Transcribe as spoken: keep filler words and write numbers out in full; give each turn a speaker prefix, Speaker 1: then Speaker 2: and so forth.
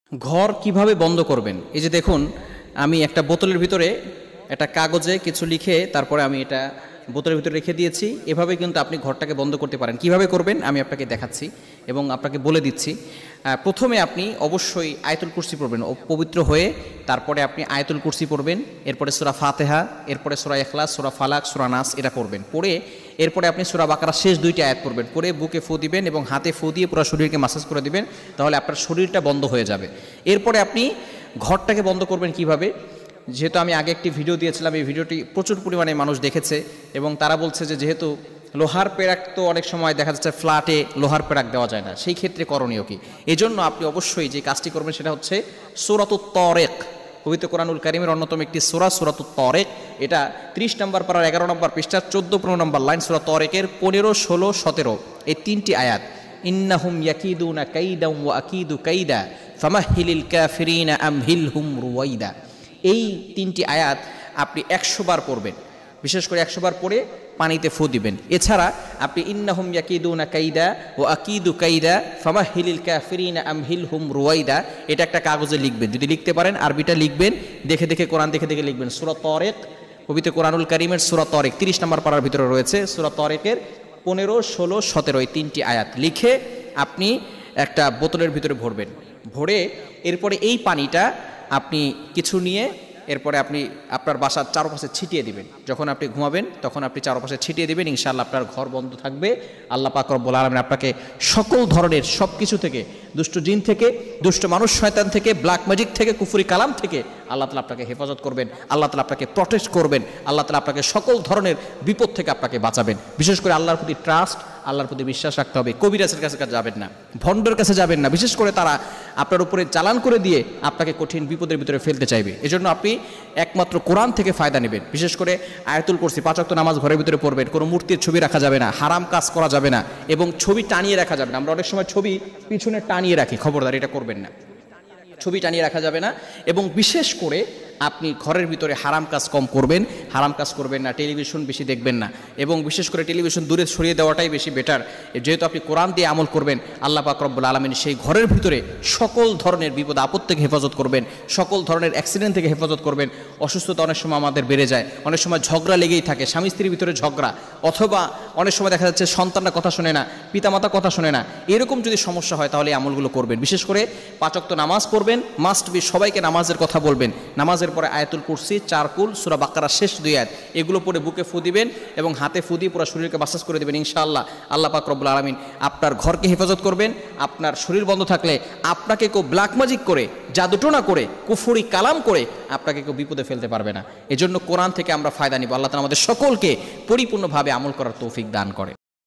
Speaker 1: ঘর কিভাবে বন্ধ করবেন? এই যে দেখুন, আমি একটা বোতলের ভিতরে একটা কাগজে কিছু লিখে তারপরে আমি এটা বোতলের ভিতরে রেখে দিয়েছি। এভাবে কিন্তু আপনি ঘরটাকে বন্ধ করতে পারেন। কিভাবে করবেন আমি আপনাকে দেখাচ্ছি এবং আপনাকে বলে দিচ্ছি। আহ, প্রথমে আপনি অবশ্যই আয়াতুল কুরসি পড়বেন, ও পবিত্র হয়ে তারপরে আপনি আয়াতুল কুরসি পড়বেন, এরপরে সূরা ফাতিহা, এরপরে সূরা ইখলাস, সূরা ফালাক, সূরা নাস এটা পড়বেন। পড়ে এরপরে আপনি সূরা বাকারার শেষ দুইটি আয়াত পড়বেন। পড়ে বুকে ফু দিবেন এবং হাতে ফু দিয়ে পুরো শরীরকে মাসাজ করে দিবেন, তাহলে আপনার শরীরটা বন্ধ হয়ে যাবে। এরপরে আপনি ঘরটাকে বন্ধ করবেন কিভাবে? যেহেতু আমি আগে একটি ভিডিও দিয়েছিলাম, এই ভিডিওটি প্রচুর পরিমাণে মানুষ দেখেছে এবং তারা বলছে যে যেহেতু লোহার পেরাক তো অনেক সময় দেখা যাচ্ছে ফ্ল্যাটে লোহার পেরাক দেওয়া যায় না, সেই ক্ষেত্রে করণীয় কি? এই জন্য আপনি অবশ্যই যে কাজটি করবেন সেটা হচ্ছে সূরাতুত তারিক, পবিত্র কোরআনুল কারীমের অন্যতম একটি সূরা সূরাতুত তারিক। এটা ত্রিশ নম্বর পারার এগারো নম্বর পৃষ্ঠা চোদ্দো পনেরো নম্বর লাইন, সূরা তারিকের পনেরো ষোলো সতেরো এই তিনটি আয়াত। ইন্নাহুম ইয়াকিদুনা কাইদা ওয়া আকিদু কাইদা ফামাহিলিল কাফিরিনা আমহিলহুম রুওয়াইদা। এই তিনটি আয়াত আপনি একশো বার পড়বেন, বিশেষ করে একশো বার পড়ে পানিতে ফু দিবেন। এছাড়া আপনি ইন্নাহুম ইয়াকিদুনা কাইদা ও আকিদু কাইদা ফামাহিলিল কাফিরিনা আমহিলহুম রুওয়াইদা এটা একটা কাগজে লিখবেন, যদি লিখতে পারেন আরবিটা লিখবেন, দেখে দেখে কোরআন দেখে দেখে লিখবেন। সূরা তারিক, পবিত্র কোরআনুল কারীমের সূরা তারিক তিরিশ নম্বর পারার ভিতরে রয়েছে। সূরা তারিকের পনেরো ষোলো সতেরো এই তিনটি আয়াত লিখে আপনি একটা বোতলের ভিতরে ভরবেন। ভরে এরপরে এই পানিটা আপনি কিছু নিয়ে এরপরে আপনি আপনার বাসার চারপাশে ছিটিয়ে দিবেন। যখন আপনি ঘুমাবেন তখন আপনি চারপাশে ছিটিয়ে দিবেন, ইনশাআল্লাহ আপনার ঘর বন্ধ থাকবে। আল্লাহ পাক রব্বুল আলামিন আপনাকে সকল ধরনের সব কিছু থেকে, দুষ্ট জিন থেকে, দুষ্ট মানুষ শয়তান থেকে, ব্ল্যাক ম্যাজিক থেকে, কুফরি কালাম থেকে আল্লাহ তাআলা আপনাকে হেফাজত করবেন, আল্লাহ তাআলা আপনাকে প্রটেক্ট করবেন, আল্লাহ তাআলা আপনাকে সকল ধরনের বিপদ থেকে আপনাকে বাঁচাবেন। বিশেষ করে আল্লাহর প্রতি ট্রাস্ট, আল্লাহর প্রতি বিশ্বাস রাখতে হবে। কবিরাজের কাছে যাবেন না, ভণ্ডের কাছে যাবেন না, বিশেষ করে তারা আপনার উপরে চালান করে দিয়ে আপনাকে কঠিন বিপদের ভিতরে ফেলতে চাইবে। এজন্য আপনি একমাত্র কোরআন থেকে ফায়দা নেবেন। বিশেষ করে আয়াতুল কুরসি, পাঁচ ওয়াক্ত নামাজ ঘরের ভিতরে পড়বেন, কোনো মূর্তির ছবি রাখা যাবে না, হারাম কাজ করা যাবে না এবং ছবি টানিয়ে রাখা যাবে না। আমরা অনেক সময় ছবি পিছনে টানিয়ে রাখি, খবরদার এটা করবেন না, ছবি টানিয়ে রাখা যাবে না। এবং বিশেষ করে আপনি ঘরের ভিতরে হারাম কাজ কম করবেন, হারাম কাজ করবেন না, টেলিভিশন বেশি দেখবেন না এবং বিশেষ করে টেলিভিশন দূরে সরিয়ে দেওয়াটাই বেশি বেটার। যেহেতু আপনি কোরআন দিয়ে আমল করবেন, আল্লাহ পাক রব্বুল আলামিন সেই ঘরের ভিতরে সকল ধরনের বিপদ আপদ থেকে হেফাজত করবেন, সকল ধরনের অ্যাক্সিডেন্ট থেকে হেফাজত করবেন। অসুস্থতা অনেক সময় আমাদের বেড়ে যায়, অনেক সময় ঝগড়া লেগেই থাকে, স্বামী স্ত্রীর ভিতরে ঝগড়া, অথবা অনেক সময় দেখা যাচ্ছে সন্তানরা কথা শোনে না, পিতামাতা কথা শোনে না, এরকম যদি সমস্যা হয় তাহলে এই আমলগুলো করবেন। বিশেষ করে পাঁচ ওয়াক্ত নামাজ পড়বেন, মাস্ট বি সবাইকে নামাজের কথা বলবেন। নামাজের পরে আয়াতুল কুরসি, চারকুল, সূরা বাকারার শেষ দুই আয়াত এগুলো পড়ে বুকে ফু দিবেন এবং হাতে ফু দিয়ে পুরো শরীরকে মাসাজ করে দেবেন। ইনশাআল্লাহ আল্লাহ পাক রব্বুল আলামিন আপনার ঘরকে হেফাজত করবেন। আপনার শরীর বন্ধ থাকলে আপনাকে কেউ ব্ল্যাক ম্যাজিক করে, জাদুটোনা করে, কুফরি কালাম করে আপনাকে কেউ বিপদে ফেলতে পারবে না। এজন্য কোরআন থেকে আমরা ফায়দা নিব। আল্লাহ তাআলা আমাদের সকলকে পরিপূর্ণভাবে আমল করার তৌফিক দান করে।